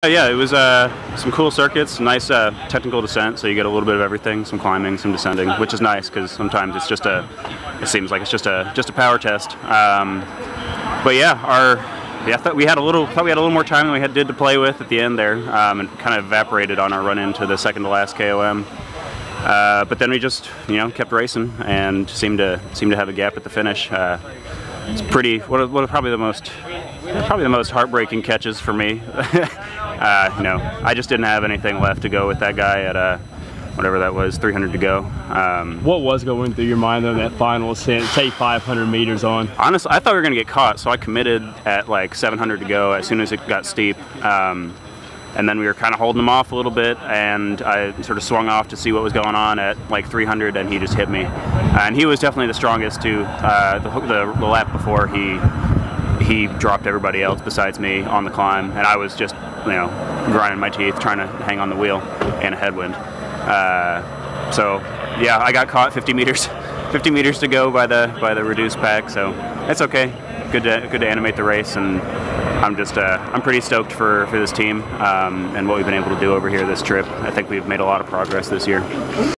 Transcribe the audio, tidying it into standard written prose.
Yeah, it was some cool circuits, nice technical descent, so you get a little bit of everything, some climbing, some descending, which is nice because sometimes it's just it seems like it's just a power test. But yeah, I thought we had a little more time than we did to play with at the end there, and kind of evaporated on our run into the second to last KOM. But then we just kept racing and seemed to have a gap at the finish. It's pretty probably the most heartbreaking catches for me. I just didn't have anything left to go with that guy at whatever that was, 300 to go. What was going through your mind on that final ascent, say 500 meters on? Honestly, I thought we were going to get caught, so I committed at like 700 to go as soon as it got steep. And then we were kind of holding him off a little bit, and I sort of swung off to see what was going on at like 300, and he just hit me. And he was definitely the strongest too. The lap before, he dropped everybody else besides me on the climb, and I was just grinding my teeth trying to hang on the wheel in a headwind. So yeah, I got caught 50 meters to go by the reduced pack, so it's okay. Good to animate the race, and I'm pretty stoked for this team and what we've been able to do over here this trip. I think we've made a lot of progress this year.